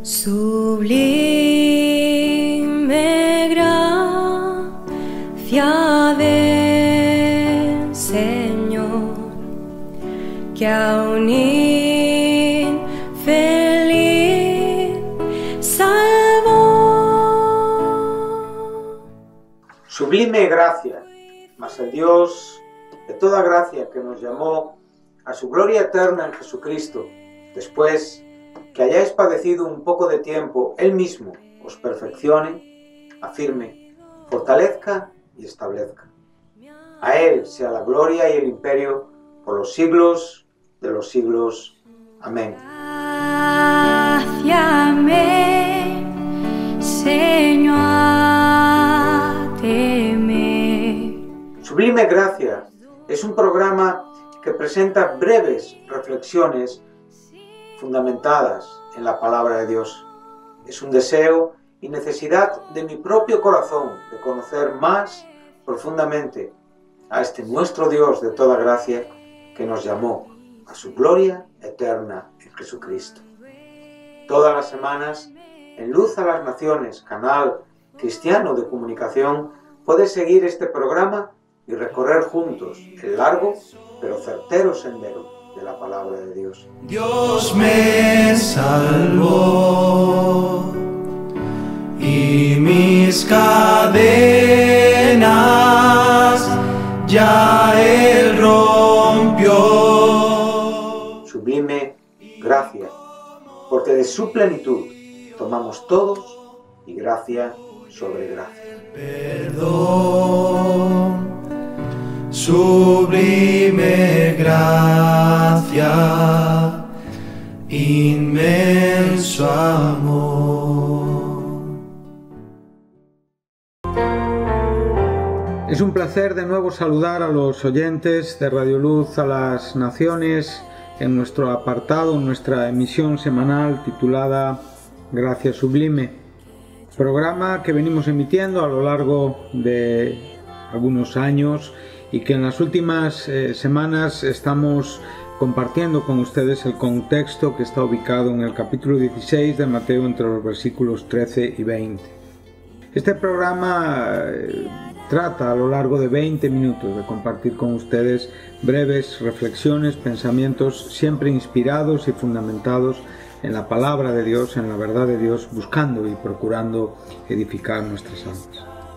Sublime gracia del Señor, que a un infeliz salvó. Sublime gracia, mas el Dios de toda gracia que nos llamó a su gloria eterna en Jesucristo, después que hayáis padecido un poco de tiempo, Él mismo os perfeccione, afirme, fortalezca y establezca. A Él sea la gloria y el imperio por los siglos de los siglos. Amén. Gracia me, Señor, teme. Sublime Gracia es un programa que presenta breves reflexiones fundamentadas en la palabra de Dios. Es un deseo y necesidad de mi propio corazón de conocer más profundamente a este nuestro Dios de toda gracia que nos llamó a su gloria eterna en Jesucristo. Todas las semanas, en Luz a las Naciones, canal cristiano de comunicación, puedes seguir este programa y recorrer juntos el largo pero certero sendero de la palabra de Dios. Dios me salvó y mis cadenas ya Él rompió. Sublime gracia, porque de su plenitud tomamos todos y gracia sobre gracia. Perdón, sublime gracia, inmenso amor. Es un placer de nuevo saludar a los oyentes de Radio Luz a las Naciones en nuestro apartado, en nuestra emisión semanal titulada Gracia Sublime, programa que venimos emitiendo a lo largo de algunos años y que en las últimas semanas estamos compartiendo con ustedes el contexto que está ubicado en el capítulo 16 de Mateo entre los versículos 13 y 20. Este programa trata a lo largo de 20 minutos de compartir con ustedes breves reflexiones, pensamientos siempre inspirados y fundamentados en la palabra de Dios, en la verdad de Dios, buscando y procurando edificar nuestras almas.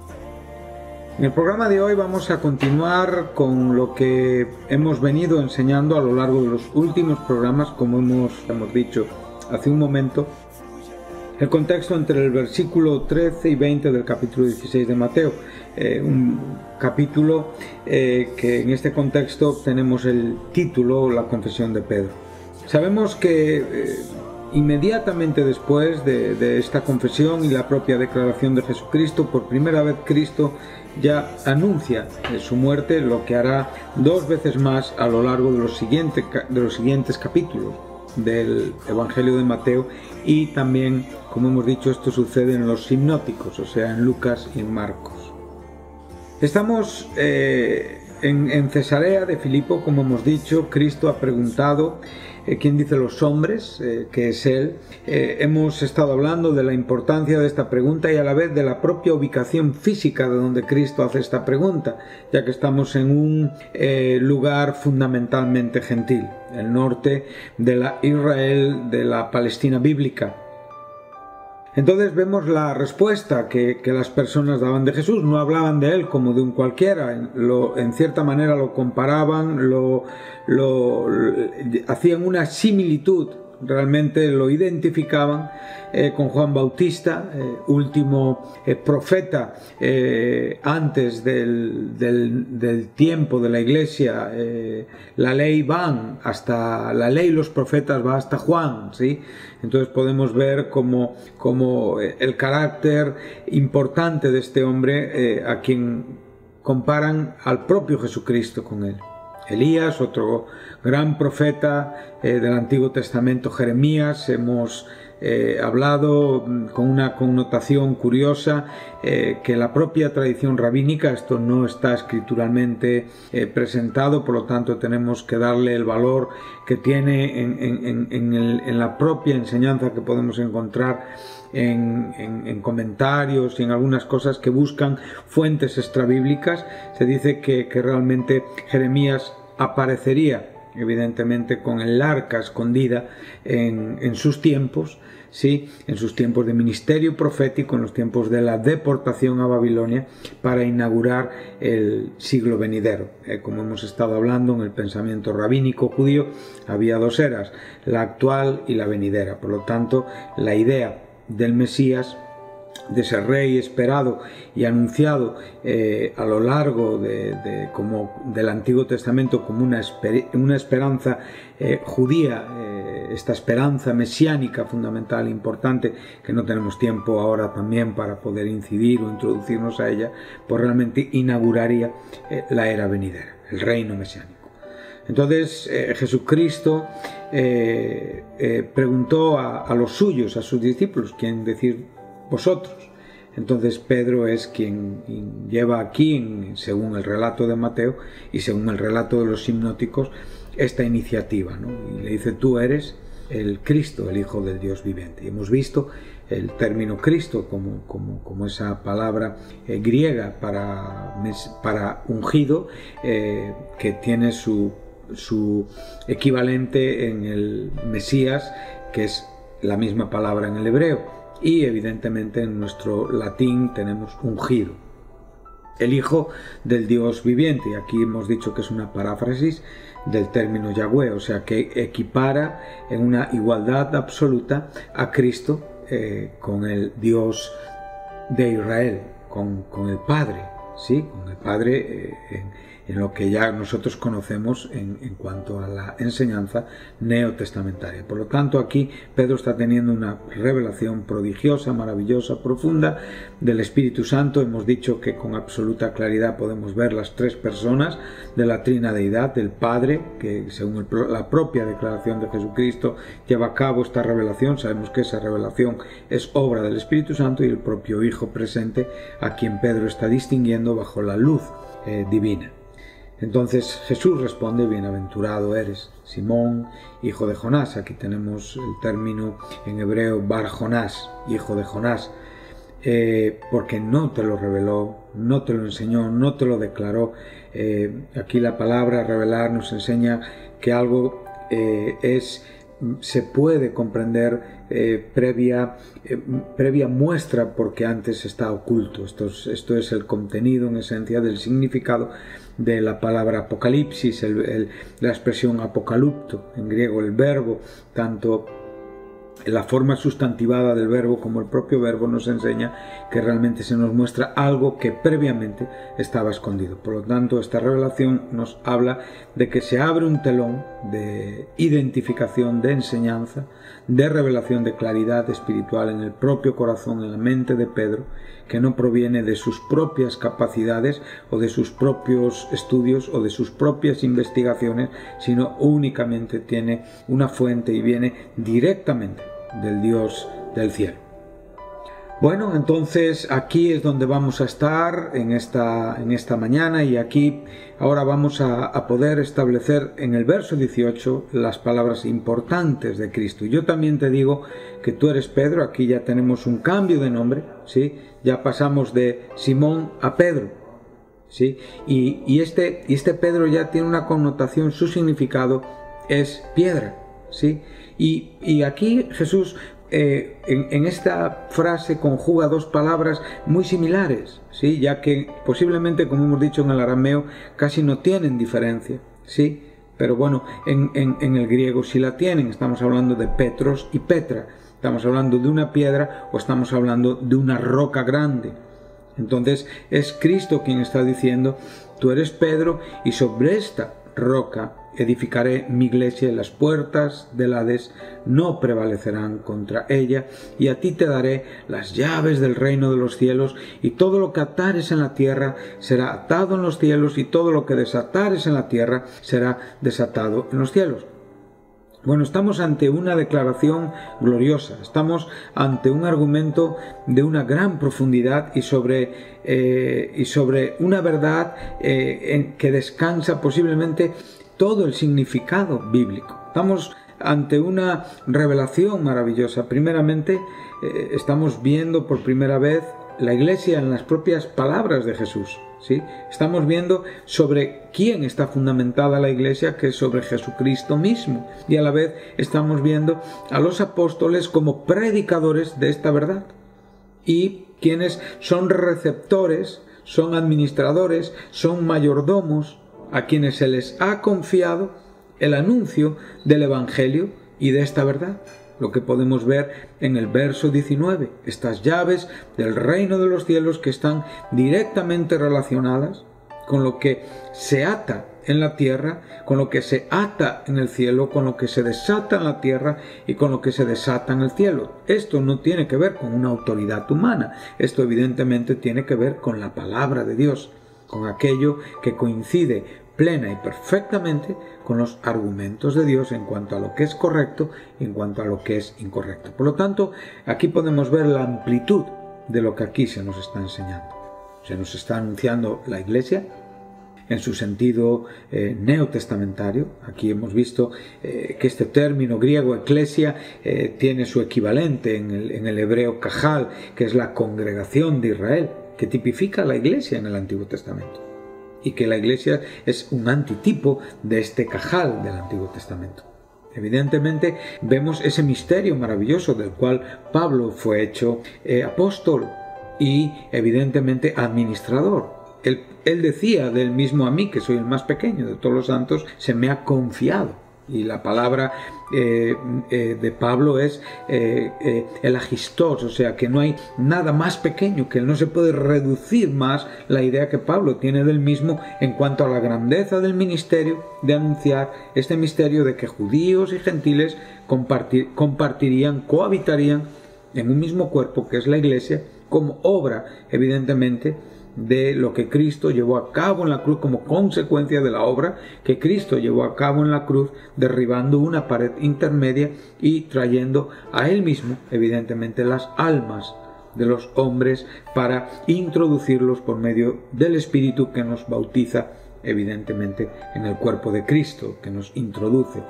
En el programa de hoy vamos a continuar con lo que hemos venido enseñando a lo largo de los últimos programas, como hemos dicho hace un momento, el contexto entre el versículo 13 y 20 del capítulo 16 de Mateo, un capítulo que en este contexto tenemos el título La confesión de Pedro. Sabemos que inmediatamente después de esta confesión y la propia declaración de Jesucristo, por primera vez Cristo ya anuncia su muerte, lo que hará dos veces más a lo largo de los siguientes capítulos del Evangelio de Mateo, y también, como hemos dicho, esto sucede en los sinópticos, o sea, en Lucas y en Marcos. Estamos en Cesarea de Filipo, como hemos dicho. Cristo ha preguntado quién dice los hombres que es Él. Hemos estado hablando de la importancia de esta pregunta y a la vez de la propia ubicación física de donde Cristo hace esta pregunta, ya que estamos en un lugar fundamentalmente gentil, el norte de la Israel, de la Palestina bíblica. Entonces vemos la respuesta que las personas daban de Jesús. No hablaban de Él como de un cualquiera, en cierta manera lo comparaban, hacían una similitud, realmente lo identificaban con Juan Bautista, último profeta antes del tiempo de la Iglesia. La ley la ley y los profetas va hasta Juan, ¿sí? Entonces podemos ver como el carácter importante de este hombre, a quien comparan al propio Jesucristo con él. Elías, otro gran profeta del Antiguo Testamento, Jeremías. Hemos hablado con una connotación curiosa que la propia tradición rabínica, esto no está escrituralmente presentado, por lo tanto tenemos que darle el valor que tiene en la propia enseñanza que podemos encontrar en comentarios y en algunas cosas que buscan fuentes extrabíblicas. Se dice que realmente Jeremías aparecería evidentemente con el arca escondida en sus tiempos, ¿sí? En sus tiempos de ministerio profético, en los tiempos de la deportación a Babilonia, para inaugurar el siglo venidero. Como hemos estado hablando, en el pensamiento rabínico judío había dos eras, la actual y la venidera. Por lo tanto, la idea del Mesías, de ese rey esperado y anunciado a lo largo del Antiguo Testamento como una esperanza judía, esta esperanza mesiánica fundamental, importante, que no tenemos tiempo ahora también para poder incidir o introducirnos a ella, pues realmente inauguraría la era venidera, el reino mesiánico. Entonces Jesucristo preguntó a los suyos, a sus discípulos, ¿quién decir vosotros? Entonces Pedro es quien lleva aquí, según el relato de Mateo y según el relato de los sinópticos, esta iniciativa, ¿no? Y le dice: tú eres el Cristo, el Hijo del Dios viviente. Y hemos visto el término Cristo como esa palabra griega para ungido, que tiene su equivalente en el Mesías, que es la misma palabra en el hebreo. Y evidentemente en nuestro latín tenemos ungido, el Hijo del Dios viviente. Y aquí hemos dicho que es una paráfrasis del término Yahweh, o sea que equipara en una igualdad absoluta a Cristo con el Dios de Israel, con el Padre, ¿sí? Con el Padre en lo que ya nosotros conocemos en cuanto a la enseñanza neotestamentaria. Por lo tanto, aquí Pedro está teniendo una revelación prodigiosa, maravillosa, profunda del Espíritu Santo. Hemos dicho que con absoluta claridad podemos ver las tres personas de la Trina Deidad, del Padre, que según la propia declaración de Jesucristo lleva a cabo esta revelación. Sabemos que esa revelación es obra del Espíritu Santo, y el propio Hijo presente, a quien Pedro está distinguiendo bajo la luz divina. Entonces Jesús responde: bienaventurado eres, Simón, hijo de Jonás. Aquí tenemos el término en hebreo Bar Jonás, hijo de Jonás, porque no te lo reveló, no te lo enseñó, no te lo declaró. Aquí la palabra revelar nos enseña que algo se puede comprender previa muestra, porque antes está oculto. Esto es el contenido en esencia del significado de la palabra apocalipsis, la expresión apocalupto en griego, el verbo, tanto la forma sustantivada del verbo como el propio verbo nos enseña que realmente se nos muestra algo que previamente estaba escondido. Por lo tanto, esta revelación nos habla de que se abre un telón de identificación, de enseñanza, de revelación, de claridad espiritual en el propio corazón, en la mente de Pedro, que no proviene de sus propias capacidades o de sus propios estudios o de sus propias investigaciones, sino únicamente tiene una fuente y viene directamente del Dios del cielo. Bueno, entonces aquí es donde vamos a estar en esta mañana, y aquí ahora vamos a poder establecer en el verso 18 las palabras importantes de Cristo. Yo también te digo que tú eres Pedro. Aquí ya tenemos un cambio de nombre, ¿sí? Ya pasamos de Simón a Pedro, ¿sí? Y este Pedro ya tiene una connotación, su significado es piedra, ¿sí? Y aquí Jesús en esta frase conjuga dos palabras muy similares, ¿sí? Ya que posiblemente, como hemos dicho, en el arameo casi no tienen diferencia, ¿sí? Pero bueno, en el griego sí la tienen. Estamos hablando de Petros y Petra. Estamos hablando de una piedra o estamos hablando de una roca grande. Entonces es Cristo quien está diciendo: tú eres Pedro, y sobre esta roca edificaré mi iglesia y las puertas del Hades no prevalecerán contra ella, y a ti te daré las llaves del reino de los cielos, y todo lo que atares en la tierra será atado en los cielos, y todo lo que desatares en la tierra será desatado en los cielos. Bueno, estamos ante una declaración gloriosa, estamos ante un argumento de una gran profundidad y sobre una verdad que descansa posiblemente todo el significado bíblico. Estamos ante una revelación maravillosa. Primeramente, estamos viendo por primera vez la Iglesia en las propias palabras de Jesús, ¿sí? Estamos viendo sobre quién está fundamentada la Iglesia, que es sobre Jesucristo mismo, y a la vez estamos viendo a los apóstoles como predicadores de esta verdad, y quienes son receptores, son administradores, son mayordomos, a quienes se les ha confiado el anuncio del Evangelio y de esta verdad. Lo que podemos ver en el verso 19, estas llaves del reino de los cielos que están directamente relacionadas con lo que se ata en la tierra, con lo que se ata en el cielo, con lo que se desata en la tierra y con lo que se desata en el cielo. Esto no tiene que ver con una autoridad humana, esto evidentemente tiene que ver con la palabra de Dios, con aquello que coincide plena y perfectamente con los argumentos de Dios en cuanto a lo que es correcto y en cuanto a lo que es incorrecto. Por lo tanto, aquí podemos ver la amplitud de lo que aquí se nos está enseñando. Se nos está anunciando la Iglesia en su sentido neotestamentario. Aquí hemos visto que este término griego eclesia tiene su equivalente en el hebreo cajal, que es la congregación de Israel, que tipifica la Iglesia en el Antiguo Testamento, y que la Iglesia es un antitipo de este cajal del Antiguo Testamento. Evidentemente vemos ese misterio maravilloso del cual Pablo fue hecho apóstol y evidentemente administrador. Él decía del mismo: a mí, que soy el más pequeño de todos los santos, se me ha confiado. Y la palabra de Pablo es el agistos, o sea que no hay nada más pequeño, que no se puede reducir más la idea que Pablo tiene del mismo en cuanto a la grandeza del ministerio de anunciar este misterio de que judíos y gentiles compartirían, cohabitarían en un mismo cuerpo, que es la Iglesia, como obra evidentemente de lo que Cristo llevó a cabo en la cruz, como consecuencia de la obra que Cristo llevó a cabo en la cruz, derribando una pared intermedia y trayendo a Él mismo, evidentemente, las almas de los hombres para introducirlos por medio del Espíritu que nos bautiza, evidentemente, en el cuerpo de Cristo, que nos introduce,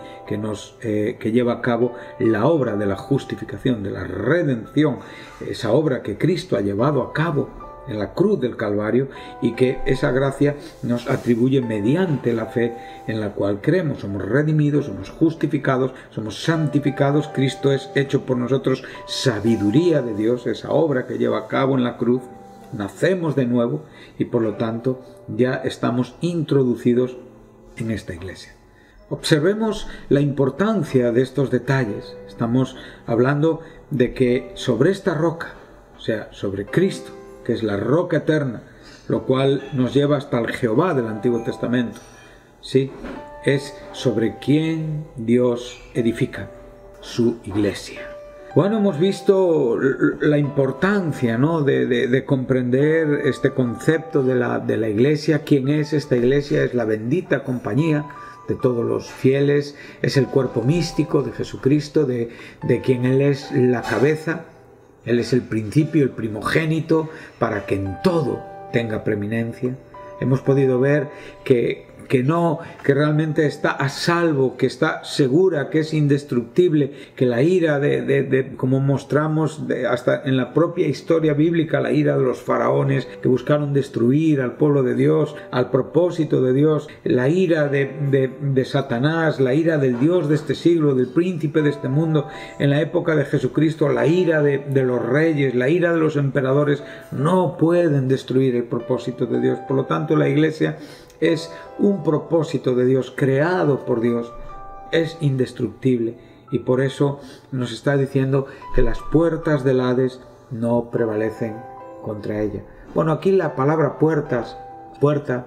que lleva a cabo la obra de la justificación, de la redención, esa obra que Cristo ha llevado a cabo en la cruz del Calvario, y que esa gracia nos atribuye mediante la fe en la cual creemos. Somos redimidos, somos justificados, somos santificados. Cristo es hecho por nosotros sabiduría de Dios, esa obra que lleva a cabo en la cruz. Nacemos de nuevo y por lo tanto ya estamos introducidos en esta Iglesia. Observemos la importancia de estos detalles. Estamos hablando de que sobre esta roca, o sea, sobre Cristo, que es la roca eterna, lo cual nos lleva hasta el Jehová del Antiguo Testamento, ¿sí? Es sobre quien Dios edifica su Iglesia. Bueno, hemos visto la importancia, ¿no?, de comprender este concepto de la Iglesia. ¿Quién es esta Iglesia? Es la bendita compañía de todos los fieles, es el cuerpo místico de Jesucristo, de quien Él es la cabeza. Él es el principio, el primogénito, para que en todo tenga preeminencia. Hemos podido ver que realmente está a salvo, que está segura, que es indestructible, que la ira como mostramos hasta en la propia historia bíblica, la ira de los faraones que buscaron destruir al pueblo de Dios, al propósito de Dios, la ira de Satanás, la ira del Dios de este siglo, del príncipe de este mundo, en la época de Jesucristo, la ira de los reyes, la ira de los emperadores, no pueden destruir el propósito de Dios. Por lo tanto, la Iglesia es un propósito de Dios, creado por Dios, es indestructible, y por eso nos está diciendo que las puertas del Hades no prevalecen contra ella. Bueno, aquí la palabra puerta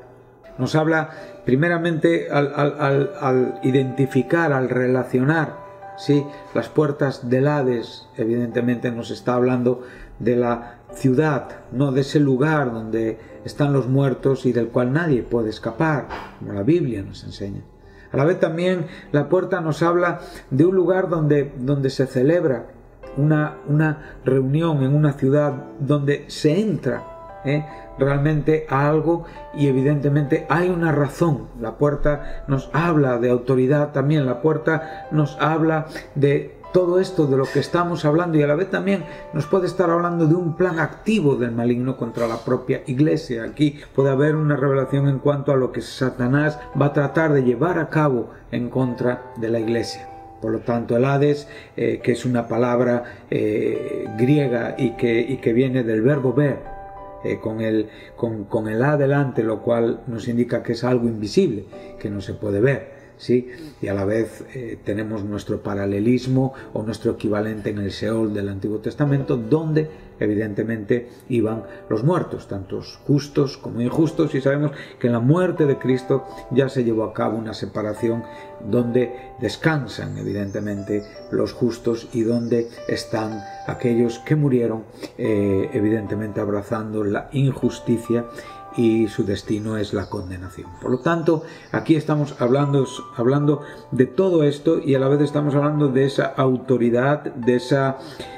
Nos habla primeramente al identificar, al relacionar, ¿sí?, las puertas del Hades. Evidentemente nos está hablando de la ciudad, no de ese lugar donde están los muertos y del cual nadie puede escapar, como la Biblia nos enseña. A la vez también la puerta nos habla de un lugar donde se celebra una reunión en una ciudad, donde se entra realmente a algo y evidentemente hay una razón. La puerta nos habla de autoridad también, la puerta nos habla de todo esto de lo que estamos hablando, y a la vez también nos puede estar hablando de un plan activo del maligno contra la propia iglesia. Aquí puede haber una revelación en cuanto a lo que Satanás va a tratar de llevar a cabo en contra de la iglesia. Por lo tanto, el Hades, que es una palabra griega y que viene del verbo ver, con el A delante, lo cual nos indica que es algo invisible, que no se puede ver, ¿sí? Y a la vez tenemos nuestro paralelismo o nuestro equivalente en el Seol del Antiguo Testamento, donde evidentemente iban los muertos, tanto justos como injustos, y sabemos que en la muerte de Cristo ya se llevó a cabo una separación donde descansan evidentemente los justos y donde están aquellos que murieron evidentemente abrazando la injusticia, y su destino es la condenación. Por lo tanto, aquí estamos hablando de todo esto, y a la vez estamos hablando de esa autoridad, de esa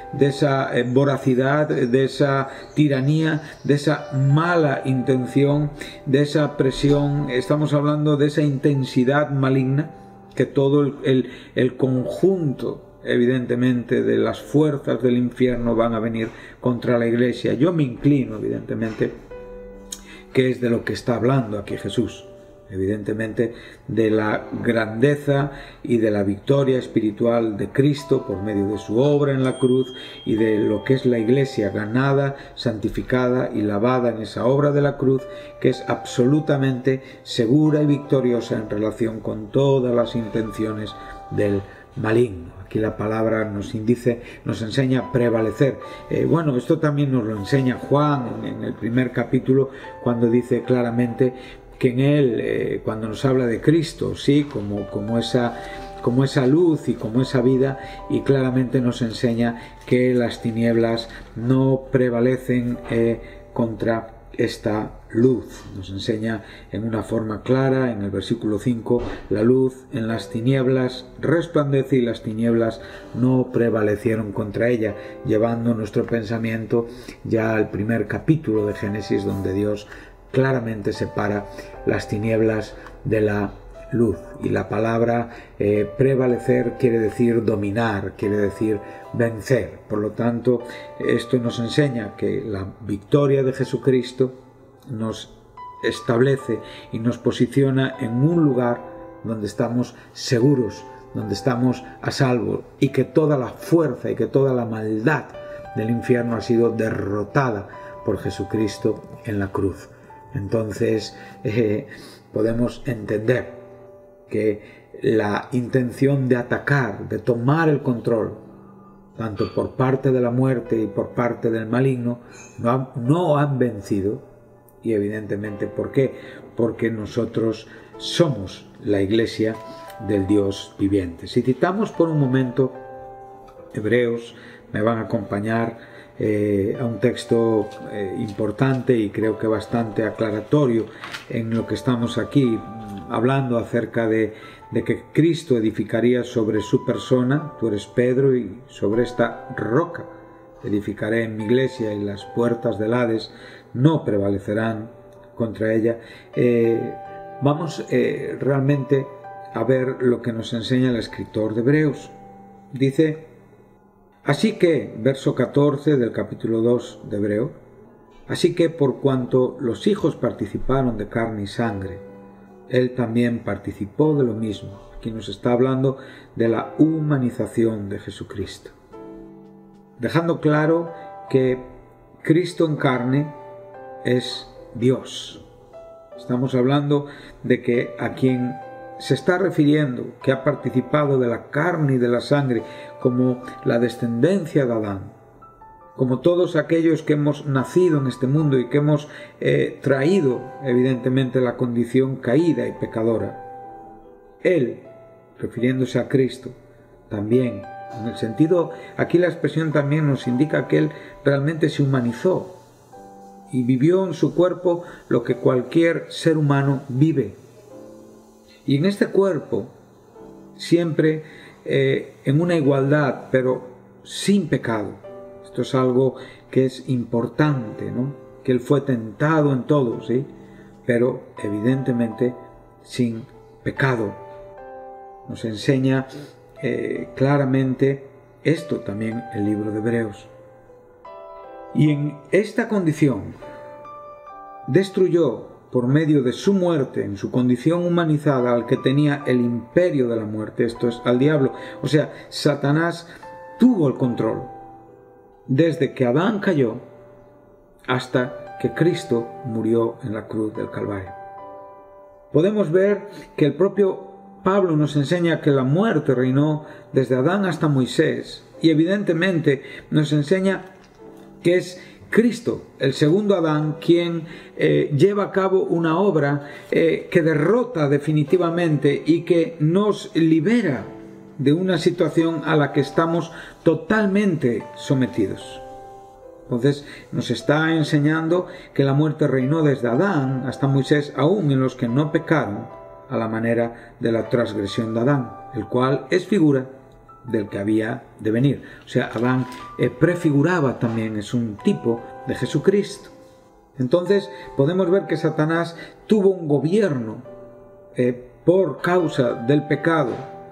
voracidad, de esa tiranía, de esa mala intención, de esa presión. Estamos hablando de esa intensidad maligna que todo el conjunto evidentemente de las fuerzas del infierno van a venir contra la iglesia. Yo me inclino evidentemente que es de lo que está hablando aquí Jesús, evidentemente de la grandeza y de la victoria espiritual de Cristo por medio de su obra en la cruz, y de lo que es la iglesia ganada, santificada y lavada en esa obra de la cruz, que es absolutamente segura y victoriosa en relación con todas las intenciones del maligno. Aquí la palabra nos enseña a prevalecer. Bueno, esto también nos lo enseña Juan en el primer capítulo, cuando dice claramente que en él, cuando nos habla de Cristo, sí, como esa luz y como esa vida, y claramente nos enseña que las tinieblas no prevalecen contra esta luz. Nos enseña en una forma clara en el versículo 5: la luz en las tinieblas resplandece y las tinieblas no prevalecieron contra ella, llevando nuestro pensamiento ya al primer capítulo de Génesis, donde Dios claramente separa las tinieblas de la luz. Y la palabra prevalecer quiere decir dominar, quiere decir vencer. Por lo tanto, esto nos enseña que la victoria de Jesucristo nos establece y nos posiciona en un lugar donde estamos seguros, donde estamos a salvo, y que toda la fuerza y que toda la maldad del infierno ha sido derrotada por Jesucristo en la cruz. Entonces podemos entender que la intención de atacar, de tomar el control, tanto por parte de la muerte y por parte del maligno, no han vencido. Y evidentemente, ¿por qué? Porque nosotros somos la iglesia del Dios viviente. Si citamos por un momento Hebreos, me van a acompañar a un texto importante y creo que bastante aclaratorio en lo que estamos aquí hablando acerca de que Cristo edificaría sobre su persona. Tú eres Pedro, y sobre esta roca edificaré en mi iglesia, y las puertas del Hades no prevalecerán contra ella. Vamos realmente a ver lo que nos enseña el escritor de Hebreos. Dice: así que, verso 14 del capítulo 2 de Hebreo, así que por cuanto los hijos participaron de carne y sangre, él también participó de lo mismo. Aquí nos está hablando de la humanización de Jesucristo, dejando claro que Cristo en carne es Dios. Estamos hablando de que a quien se está refiriendo, que ha participado de la carne y de la sangre como la descendencia de Adán, como todos aquellos que hemos nacido en este mundo y que hemos traído evidentemente la condición caída y pecadora. Él, refiriéndose a Cristo, también, en el sentido, aquí la expresión también nos indica que Él realmente se humanizó y vivió en su cuerpo lo que cualquier ser humano vive. Y en este cuerpo, siempre en una igualdad, pero sin pecado. Esto es algo que es importante, ¿no? Que Él fue tentado en todo, ¿sí? Pero evidentemente sin pecado. Nos enseña claramente esto también el libro de Hebreos. Y en esta condición destruyó por medio de su muerte, en su condición humanizada, al que tenía el imperio de la muerte, esto es, al diablo. O sea, Satanás tuvo el control desde que Adán cayó hasta que Cristo murió en la cruz del Calvario. Podemos ver que el propio Pablo nos enseña que la muerte reinó desde Adán hasta Moisés, y evidentemente nos enseña que es Cristo, el segundo Adán, quien lleva a cabo una obra que derrota definitivamente y que nos libera de una situación a la que estamos totalmente sometidos. Entonces nos está enseñando que la muerte reinó desde Adán hasta Moisés, aún en los que no pecaron, a la manera de la transgresión de Adán, el cual es figura del que había de venir. O sea, Adán prefiguraba también, es un tipo de Jesucristo. Entonces podemos ver que Satanás tuvo un gobierno por causa del pecado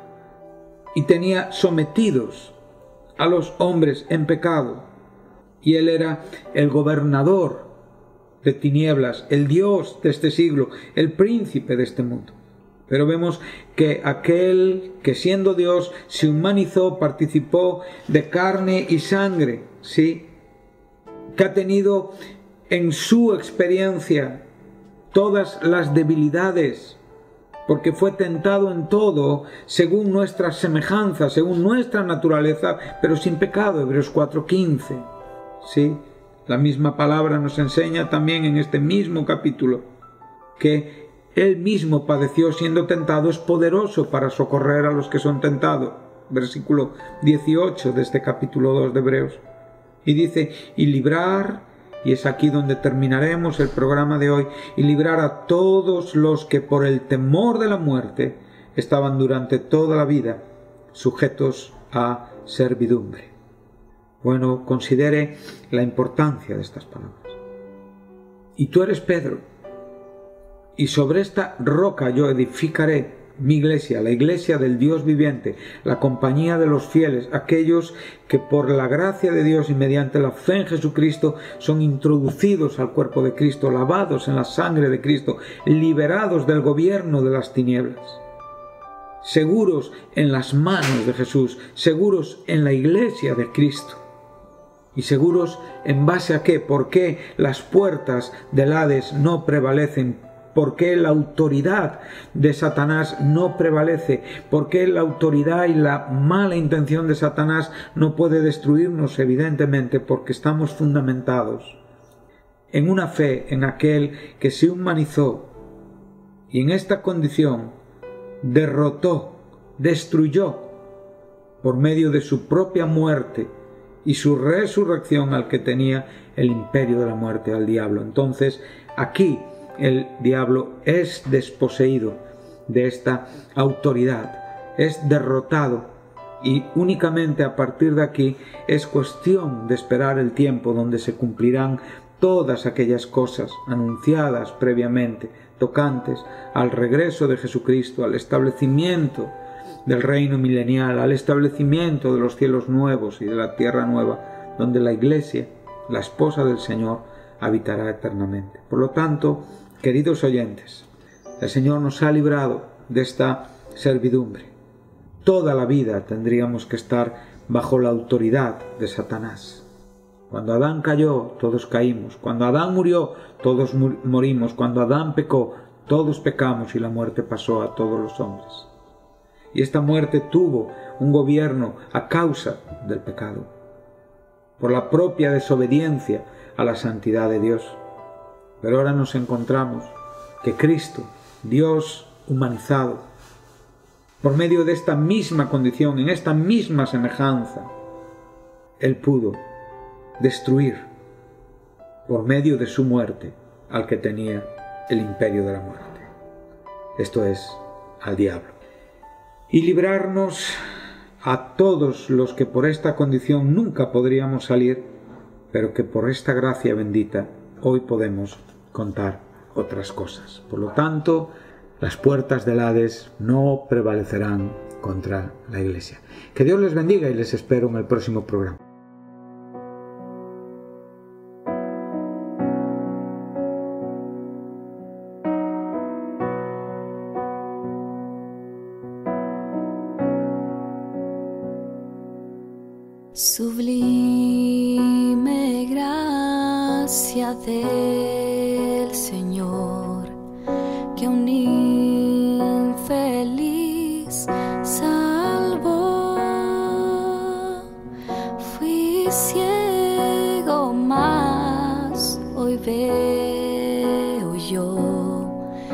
y tenía sometidos a los hombres en pecado, y él era el gobernador de tinieblas, el Dios de este siglo, el príncipe de este mundo. Pero vemos que aquel que siendo Dios se humanizó, participó de carne y sangre, ¿sí? Que ha tenido en su experiencia todas las debilidades, porque fue tentado en todo según nuestra semejanza, según nuestra naturaleza, pero sin pecado, Hebreos 4:15, ¿sí? La misma palabra nos enseña también en este mismo capítulo que Él mismo padeció siendo tentado, es poderoso para socorrer a los que son tentados. Versículo 18 de este capítulo 2 de Hebreos. Y dice, y librar, y es aquí donde terminaremos el programa de hoy, y librar a todos los que por el temor de la muerte estaban durante toda la vida sujetos a servidumbre. Bueno, considere la importancia de estas palabras. Y tú eres Pedro, y sobre esta roca yo edificaré mi iglesia, la iglesia del Dios viviente, la compañía de los fieles, aquellos que por la gracia de Dios y mediante la fe en Jesucristo son introducidos al cuerpo de Cristo, lavados en la sangre de Cristo, liberados del gobierno de las tinieblas, seguros en las manos de Jesús, seguros en la iglesia de Cristo. ¿Y seguros en base a qué? ¿Por qué las puertas del Hades no prevalecen? ¿Por qué la autoridad de Satanás no prevalece? ¿Por qué la autoridad y la mala intención de Satanás no puede destruirnos? Evidentemente porque estamos fundamentados en una fe en aquel que se humanizó y en esta condición derrotó, destruyó por medio de su propia muerte y su resurrección al que tenía el imperio de la muerte, al diablo. Entonces aquí el diablo es desposeído de esta autoridad, es derrotado, y únicamente a partir de aquí es cuestión de esperar el tiempo donde se cumplirán todas aquellas cosas anunciadas previamente, tocantes al regreso de Jesucristo, al establecimiento del reino milenial, al establecimiento de los cielos nuevos y de la tierra nueva, donde la iglesia, la esposa del Señor, habitará eternamente. Por lo tanto, queridos oyentes, el Señor nos ha librado de esta servidumbre. Toda la vida tendríamos que estar bajo la autoridad de Satanás. Cuando Adán cayó, todos caímos. Cuando Adán murió, todos morimos. Cuando Adán pecó, todos pecamos y la muerte pasó a todos los hombres. Y esta muerte tuvo un gobierno a causa del pecado. por la propia desobediencia a la santidad de Dios. Pero ahora nos encontramos que Cristo, Dios humanizado, por medio de esta misma condición, en esta misma semejanza, Él pudo destruir por medio de su muerte al que tenía el imperio de la muerte, esto es, al diablo, y librarnos a todos los que por esta condición nunca podríamos salir, pero que por esta gracia bendita hoy podemos contar otras cosas. Por lo tanto, las puertas del Hades no prevalecerán contra la Iglesia. Que Dios les bendiga y les espero en el próximo programa. Sublime gracia del Señor, que un infeliz salvó. Fui ciego, mas hoy veo yo,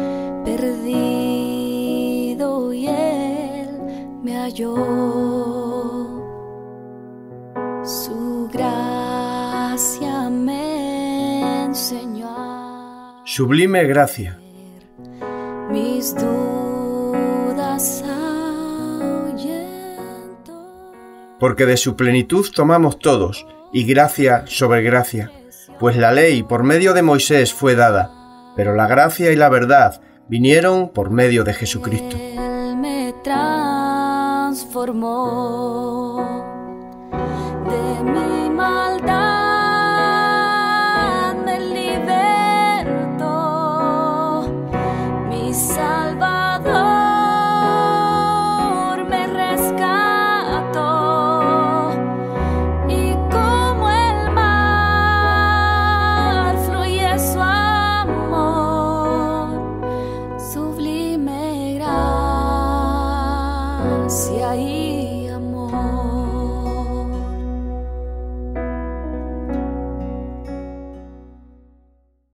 perdido y Él me halló. Su gracia me enseñó a Sublime gracia. mis dudas ahuyentó. Porque de su plenitud tomamos todos, y gracia sobre gracia, pues la ley por medio de Moisés fue dada, pero la gracia y la verdad vinieron por medio de Jesucristo. Él me transformó de mi